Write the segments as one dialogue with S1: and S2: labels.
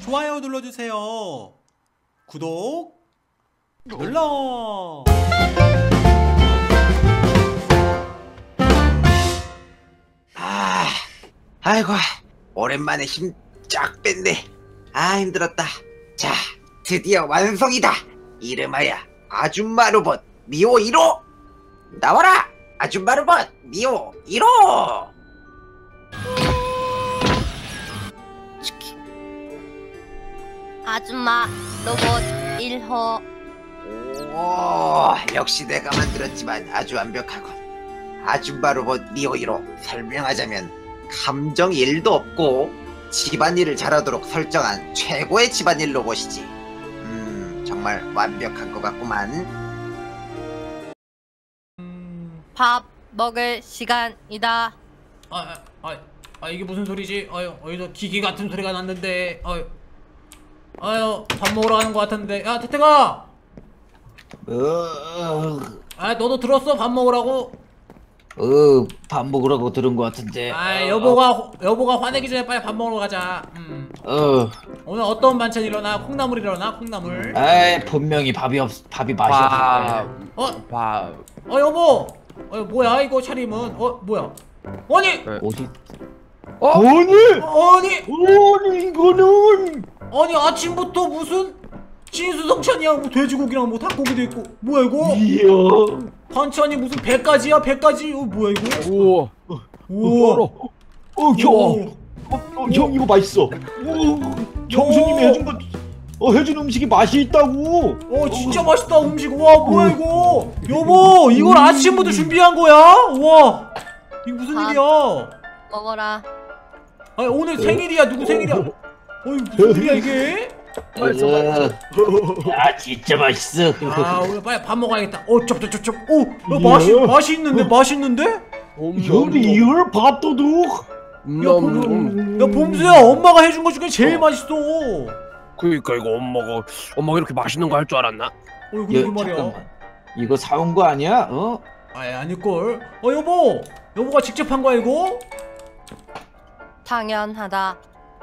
S1: 좋아요 눌러주세요. 구독 눌러.
S2: 아이고, 오랜만에 힘 쫙 뺐네. 힘들었다. 자, 드디어 완성이다. 이름하여 아줌마 로봇 미호 1호. 나와라, 아줌마 로봇 미호 1호.
S3: 아줌마 로봇 1호.
S2: 오, 역시 내가 만들었지만 아주 완벽하군. 아줌마 로봇 미호 1호. 설명하자면 감정 1도 없고 집안일을 잘하도록 설정한 최고의 집안일 로봇이지. 정말 완벽한 것 같구만.
S3: 밥 먹을 시간이다.
S1: 이게 무슨 소리지? 어디서 기기 같은 소리가 났는데. 밥 먹으러 가는 것 같은데. 야, 태태가! 너도 들었어? 밥 먹으라고?
S4: 밥 먹으라고 들은 것 같은데.
S1: 여보가 화내기 전에 빨리 밥 먹으러 가자. 오늘 어떤 반찬 일어나? 콩나물 일어나? 콩나물.
S4: 분명히 밥이 맛이 없을 거야.
S1: 여보! 뭐야 이거 차림은? 뭐야? 아니!
S4: 어디?
S1: 아니
S4: 이거는
S1: 아니 아침부터 무슨 진수성찬이야. 뭐 돼지고기랑 뭐 닭고기도 있고. 뭐야 이거?
S4: 이야.
S1: 반찬이 무슨 100가지야? 100가지? 뭐야 이거?
S4: 우와. 형 이거 맛있어. 정수님이 해준 음식이 맛이 있다고.
S1: 진짜 맛있다 음식. 와 뭐야 이거? 여보 이걸 아침부터 준비한 거야? 와 이거 무슨 일이야?
S3: 먹어라.
S1: 오늘 생일이야. 누구 생일이야? 무슨 일이야 이게?
S4: 진짜 맛있어.
S1: 오늘 빨리 밥 먹어야겠다. 쩝쩝쩝쩝. 맛이 있는데? 맛있는데?
S4: 리얼 밥도둑.
S1: 야 봄수야, 엄마가 해준 거 중에 제일 맛있어.
S5: 그니까 이거 엄마가 이렇게 맛있는 거 할 줄 알았나?
S1: 이거 말이야.
S4: 잠깐만. 이거 사온 거 아니야?
S1: 아닐걸. 여보가 직접 한 거야 이거?
S3: 당연하다.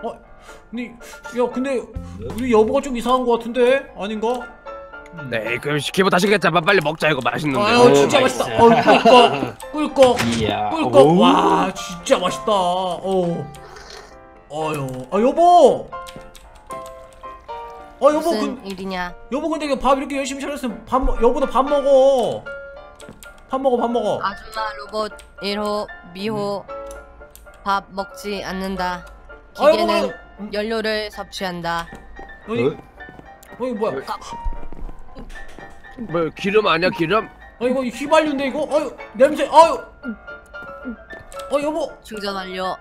S1: 근데 우리 여보가 좀 이상한 거 같은데? 아닌가?
S5: 네, 그럼 시키고 다시 겠자. 빨리 먹자. 이거 맛있는데.
S1: 진짜 맛있다. 꿀꺽. 와 진짜 맛있다. 여보. 여보
S3: 무슨 일이냐?
S1: 여보 근데 이거 밥 이렇게 열심히 차렸으면 여보도 밥 먹어. 밥 먹어.
S3: 아줌마 로봇 1호 미호 밥 먹지 않는다. 기계는 연료를 섭취한다.
S1: 뭐야?
S5: 뭐 기름 아니야 기름?
S1: 이거 휘발유인데 이거? 냄새. 여보.
S3: 충전 완료.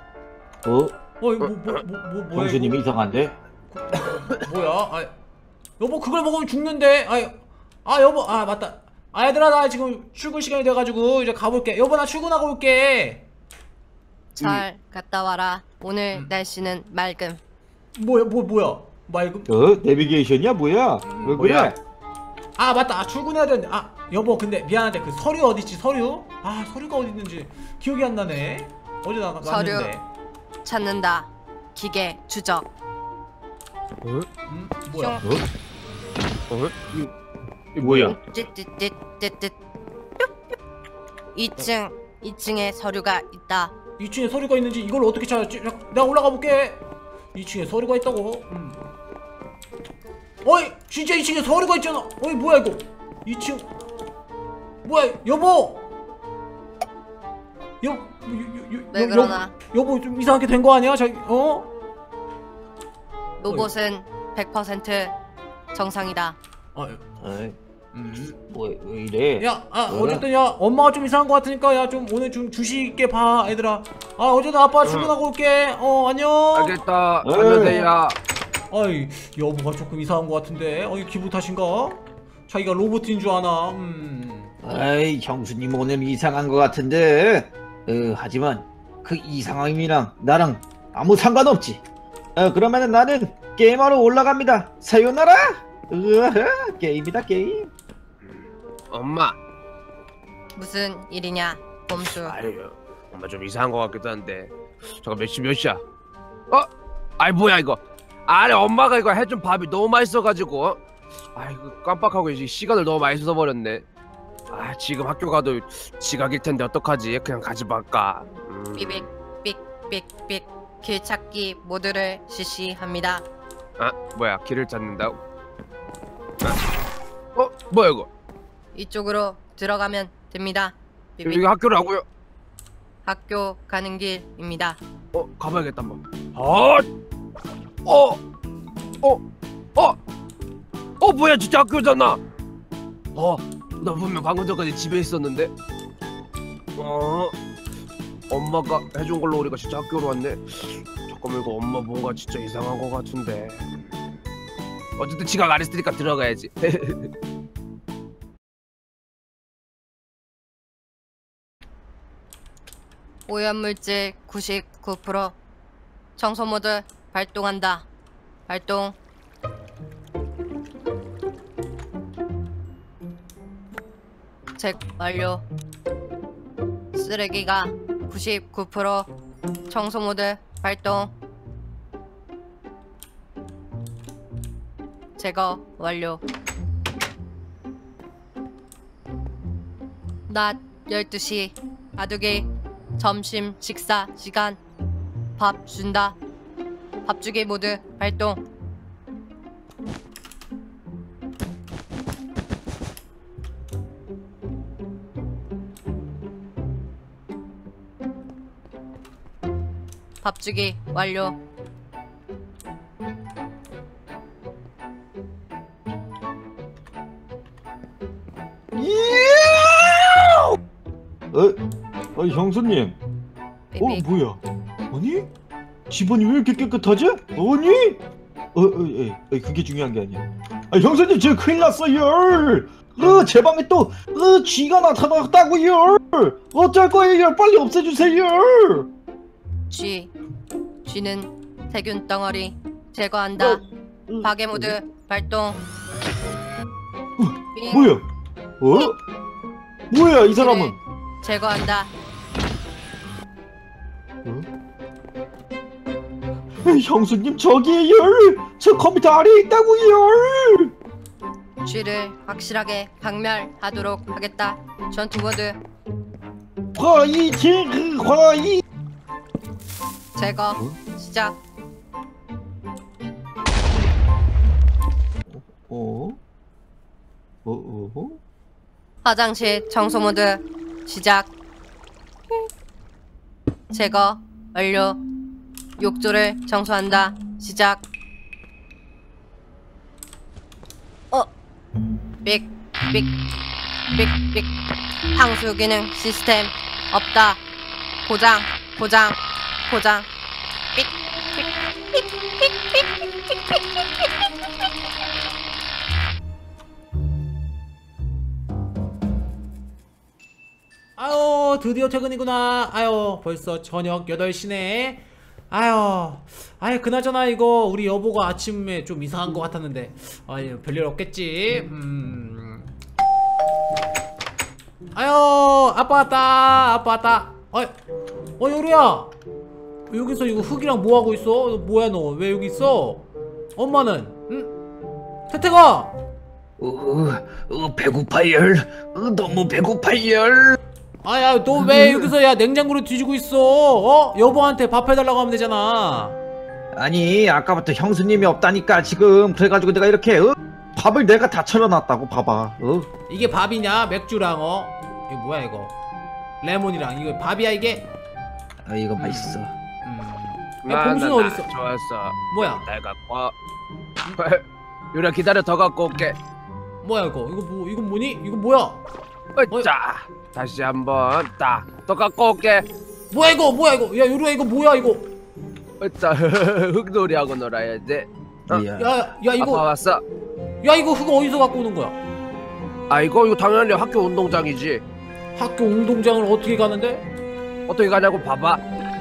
S1: 뭐야?
S4: 정수님이 이상한데?
S1: 뭐야? 여보 그걸 먹으면 죽는데. 여보 맞다. 얘들아 나 지금 출근 시간이 돼가지고 이제 가볼게. 여보 나 출근하고 올게.
S3: 잘 갔다 와라. 오늘 날씨는 맑음.
S1: 뭐야? 맑음?
S4: 내비게이션이야 뭐야? 왜 그래?
S1: 맞다. 출근해야 되는데. 여보 근데 미안한데 그 서류 어딨지? 서류? 서류가 어디 있는지 기억이 안 나네. 어제 나갔는데.
S3: 서류 찾는다. 기계 추적.
S1: 뭐야?
S5: 이거 뭐야?
S3: 2층에 서류가 있다.
S1: 2층에 서류가 있는지 이걸 어떻게 찾았지? 내가 올라가 볼게. 2층에 서류가 있다고? 진짜 2층에 서류가 있잖아. 뭐야 이거? 2층 뭐야? 여보.
S3: 왜 그러나?
S1: 여보 좀 이상하게 된 거 아니야?
S3: 로봇은 100% 정상이다.
S4: 왜 이래?
S1: 어쨌든 엄마가 좀 이상한 거 같으니까 좀 오늘 좀 주식 있게 봐 얘들아. 어쨌든 아빠 출근하고 올게. 안녕.
S5: 알겠다. 가면 돼야.
S1: 여보가 조금 이상한 거 같은데. 기분 탓인가? 자기가 로봇인 줄 아나.
S4: 형수님 오늘 이상한 거 같은데. 하지만 그 이상함이랑 나랑 아무 상관없지. 그러면은 나는 게임하러 올라갑니다. 사요나라. 게임이다 게임.
S5: 엄마.
S3: 무슨 일이냐, 봄수?
S5: 엄마 좀 이상한 거 같기도 한데. 잠깐 몇 시야? 뭐야 이거? 아니 엄마가 이거 해준 밥이 너무 맛있어가지고 아이고 깜빡하고 이제 시간을 너무 많이 써버렸네. 아 지금 학교 가도 지각일 텐데 어떡하지? 그냥 가지 말까.
S3: 삐빅 삑삑삑 길 찾기 모드를 실시합니다.
S5: 아 뭐야 길을 찾는다고? 뭐야 이거?
S3: 이쪽으로 들어가면 됩니다. 삐빅
S5: 여기 학교라고요?
S3: 학교 가는 길입니다.
S5: 가봐야겠다 한번. 뭐야 진짜 학교잖아. 나 분명 방금 전까지 집에 있었는데. 엄마가 해준 걸로 우리가 진짜 학교로 왔네. 잠깐만 이거 엄마 뭔가 진짜 이상한 거 같은데. 어쨌든 지각 안 했으니까 들어가야지.
S3: 오염물질 99% 청소 모드 발동한다. 발동. 책 완료. 쓰레기가 99% 청소 모드 발동. 제거 완료. 낮 12시 아두기 점심 식사 시간. 밥 준다. 밥 주기 모드 발동. 밥 주기 완료.
S4: 형수님.
S3: 삐빅.
S4: 뭐야? 아니? 집안이 왜 이렇게 깨끗하지? 아니? 그게 중요한 게 아니야. 형수님 지금 큰일 났어요. 제 방에 또 쥐가 나타났다고요. 어쩔 거예요? 빨리 없애주세요.
S3: 쥐는 세균 덩어리 제거한다. 파괴 모드 발동. 삥.
S4: 뭐야? 뭐야 이 사람은?
S3: 쥐를 제거한다.
S4: 형수님 저기에요. 저 컴퓨터 아래에 있다고요.
S3: 쥐를 확실하게 박멸하도록 하겠다. 전투 모드
S4: 화이팅 화이.
S3: 제거 시작. 화장실 청소 모드 시작. 제거 완료. 욕조를 청소한다. 시작. 삑삑삑삑 항수 기능 시스템 없다. 고장
S1: 아유 드디어 퇴근이구나. 아유 벌써 저녁 8시네. 아유 그나저나 이거 우리 여보가 아침에 좀 이상한 거 같았는데 아유 별일 없겠지. 아유 아빠 왔다. 요루야 여기서 이거 흙이랑 뭐하고 있어? 뭐야 너 왜 여기 있어? 엄마는? 응? 태태가
S4: 배고파요. 너무 배고파요.
S1: 아야 너 왜 여기서 야 냉장고를 뒤지고 있어? 여보한테 밥 해달라고 하면 되잖아.
S4: 아니 아까부터 형수님이 없다니까 지금. 그래가지고 내가 이렇게 밥을 내가 다 차려놨다고. 봐봐.
S1: 이게 밥이냐? 맥주랑 이거 뭐야 이거? 레몬이랑 이거 밥이야 이게?
S4: 이거 맛있어.
S1: 봉수는 어딨어?
S5: 좋았어.
S1: 뭐야?
S5: 날 갖고 와. 유라 기다려 더 갖고 올게.
S1: 뭐야 이거? 이거 뭐니? 이거 뭐야?
S5: 자 다시 한번 더 갖고 올게.
S1: 뭐야 이거? 야 요루야 이거 뭐야 이거?
S5: 자 흙놀이하고 놀아야지.
S1: 야
S5: 아빠
S1: 이거
S5: 왔어.
S1: 야 이거 흙 어디서 갖고 오는 거야?
S5: 이거 당연히 학교 운동장이지.
S1: 학교 운동장을 어떻게 가는데?
S5: 어떻게 가냐고 봐봐.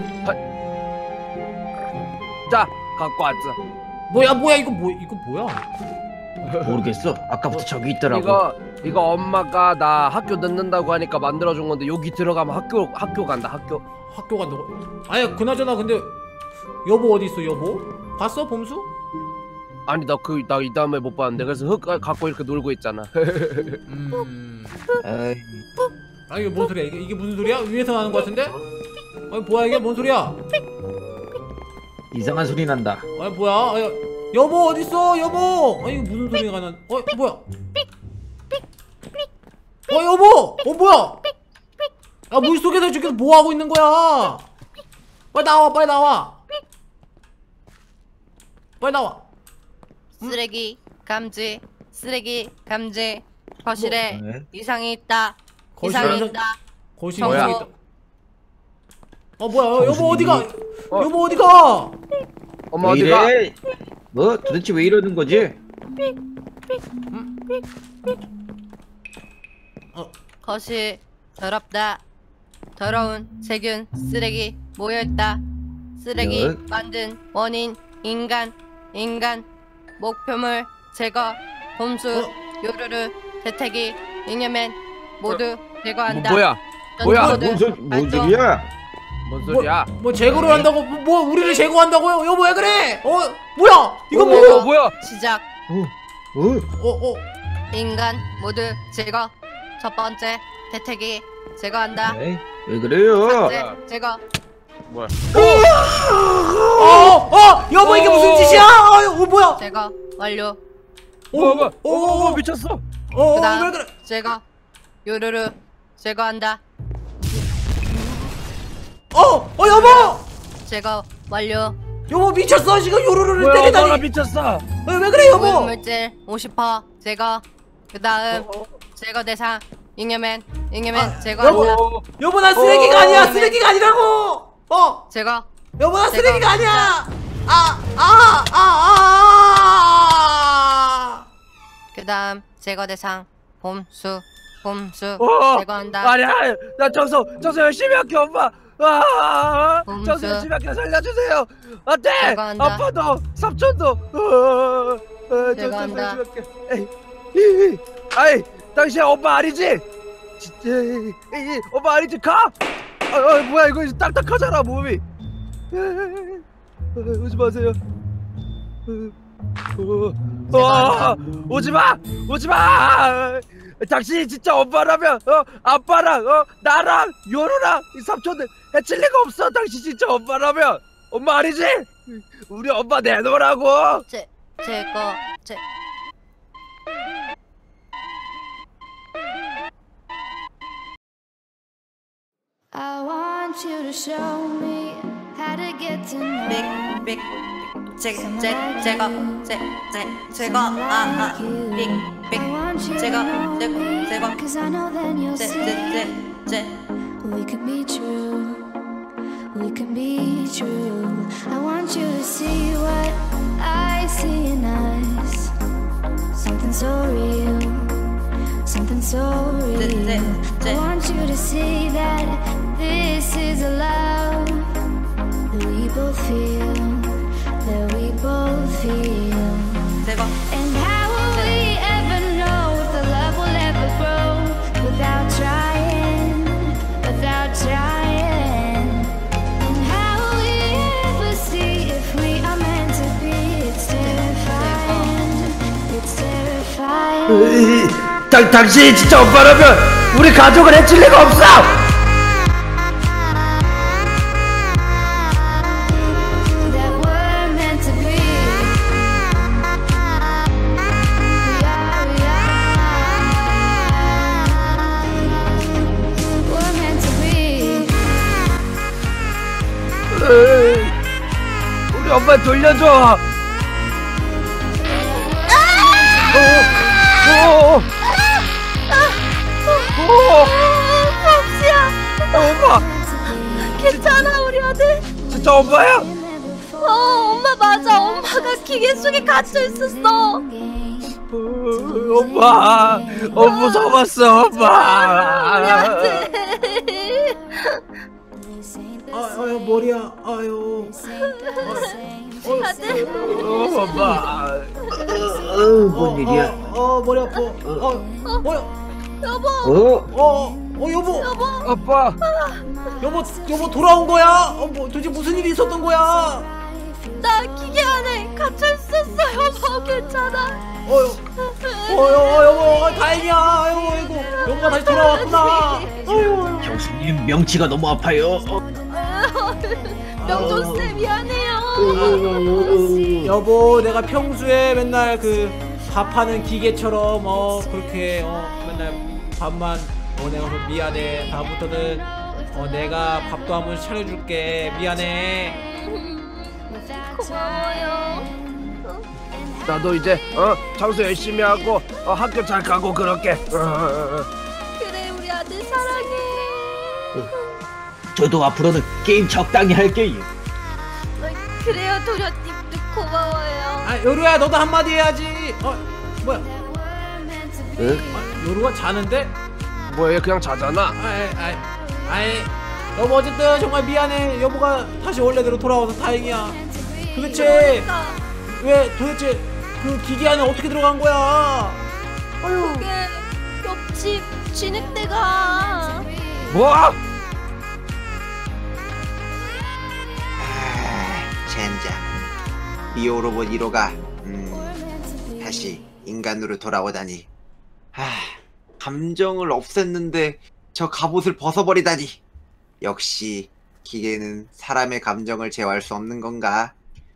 S5: 자 갖고 왔어.
S1: 뭐야 이거 뭐야?
S4: 모르겠어. 아까부터 저기 있더라고.
S5: 이거 엄마가 나 학교 늦는다고 하니까 만들어준 건데 여기 들어가면 학교 간다.
S1: 학교 간다고? 아니 그나저나 근데 여보 어디 있어 여보? 봤어 봄수?
S5: 아니 나 이 다음에 못 봤는데 그래서 흙 갖고 이렇게 놀고 있잖아.
S4: 아이,
S1: 아 이게 뭔 소리야? 이게 무슨 소리야? 위에서 나는 거 같은데? 아니 뭐야 이게 뭔 소리야?
S4: 이상한 소리 난다.
S1: 아니 뭐야? 여보 어딨어 여보? 아니 이거 무슨 소리가 난? 뭐야? 여보! 뭐야? 야 물속에서 저기서 뭐 하고 있는 거야? 빨리 나와 빨리 나와. 빨리 나와.
S3: 쓰레기 감지. 쓰레기 감지. 거실에
S4: 네.
S3: 이상이 있다.
S1: 거실에
S3: 이상이
S1: 이상-
S3: 있다.
S1: 거실이
S3: 청소.
S1: 여기 있다. 뭐야 여보 어디가?
S5: 어.
S1: 여보 어디가?
S5: 엄마
S4: 왜
S5: 어디가?
S4: 이래? 뭐 도대체 왜 이러는 거지?
S3: 거실 더럽다. 더러운 세균 쓰레기 모여있다. 쓰레기
S4: 네.
S3: 만든 원인 인간 목표물 제거 봄수 요루루 대태기 잉여맨 모두 제거한다.
S5: 뭐야? 뭐야?
S3: 전투 모드
S4: 뭔
S3: 발동.
S4: 소리야?
S5: 뭔 소리야?
S1: 뭐 제거를 한다고? 뭐 우리를 제거한다고요? 여보 왜 그래? 뭐야? 이거
S5: 뭐야?
S1: 뭐야?
S3: 시작. 인간 모두 제거. 첫 번째 대태기 제거한다.
S4: 에이, 왜 그래요?
S3: 삭제 제거.
S5: 뭐야?
S1: 여보 이게 무슨 짓이야? 뭐야?
S3: 제거 완료.
S5: 오 미쳤어.
S3: 그다음
S1: 왜 그래?
S3: 제거 요루루 제거한다.
S1: 여보!
S3: 제거 완료.
S1: 여보 미쳤어 지금 요루루를
S5: 뭐야? 엄마가
S1: 때리다니.
S5: 미쳤어.
S1: 왜 그래 여보?
S3: 오염물질 50% 제거. 그다음 제거 대상 잉여맨 제거한다.
S1: 여보 나 쓰레기가 아니야. 쓰레기가 아니라고.
S3: 제거.
S1: 여보 나
S3: 제거.
S1: 쓰레기가 아니야.
S3: 그다음 제거 대상 봄수 제거한다.
S5: 아니야. 나 청소 열심히 할게 엄마. 청소
S3: 봄수.
S5: 열심히 할게 살려주세요. 안돼.
S3: 제거한다.
S5: 아빠도 삼촌도.
S3: 제거한다.
S5: 아이 당신 엄마 아니지? 진짜 엄마 아니지 가. 뭐야 이거 딱딱하잖아 몸이. 오지 마세요. 오지 마. 당신이 진짜 엄마라면 아빠랑 나랑 요루랑 이 삼촌들 해칠 리가 없어. 당신 진짜 엄마라면 엄마 아니지? 우리 엄마 내놓으라고.
S3: 제거
S6: I want you to show me how to get to know
S3: 빅 제거 제거
S6: Cause I know then you'll see
S3: 제
S6: we can be true. We can be true. I want you to see what I see in us. Something so real. Something so real. I want you to see that this is a love that we both feel. That we both feel.
S3: 제거
S6: And how will we ever know if the love will ever grow without trying, without trying? And how will we ever see if we are meant to be? It's terrifying, it's terrifying.
S5: 당신이 진짜 엄마라면 우리 가족을 해칠 리가 없어.
S6: That we're meant to be. We're meant to be.
S5: 우리 엄마 돌려줘.
S3: 봄수야
S5: 엄마
S3: 괜찮아 우리 아들.
S5: 진짜 엄마야?
S3: 엄마 맞아. 엄마가 기계 속에 갇혀 있었어.
S5: 엄마 무서웠어 엄마.
S3: 우리 아들.
S1: 아유 머리야. 아유.
S3: 아들.
S5: 엄마.
S4: 뭔 일이야?
S1: 머리 아파. 뭐야?
S3: 여보.
S1: 여보.
S5: 아빠
S1: 여보 돌아온 거야? 도대체 무슨 일이 있었던 거야?
S3: 나 기계 안에 갇혀 있었어. 여보 괜찮아.
S1: 여보 다행이야. 아이고 여보가 다시 돌아왔구나.
S4: 형수님 명치가 너무 아파요.
S3: 명조쌤 미안해요.
S1: 여보 내가 평소에 맨날 그 밥하는 기계처럼 그렇게 맨날 밥만 내가 미안해. 다음부터는 내가 밥도 한 번 차려줄게. 미안해.
S3: 고마워요.
S5: 나도 이제 청소 열심히 하고 학교 잘 가고 그럴게.
S3: 그래 우리 아들 사랑해.
S4: 저도 앞으로는 게임 적당히 할게요.
S3: 그래요 도련님도 고마워요.
S1: 요루야 너도 한마디 해야지. 뭐야?
S5: 응?
S1: 요루가 자는데?
S5: 뭐야 그냥 자잖아.
S1: 여보 어쨌든 정말 미안해. 여보가 다시 원래대로 돌아와서 다행이야. 도대체 그 기계 안에 어떻게 들어간 거야?
S3: 그게 옆집 진흙대가.
S5: 뭐?
S2: 젠장. 리오 로봇 1호가 다시 인간으로 돌아오다니. 감정을 없앴는데 저 갑옷을 벗어버리다니. 역시 기계는 사람의 감정을 제어할 수 없는 건가?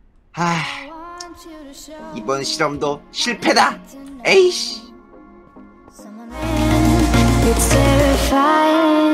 S2: 이번 실험도 실패다. 에이씨.
S6: It's terrifying.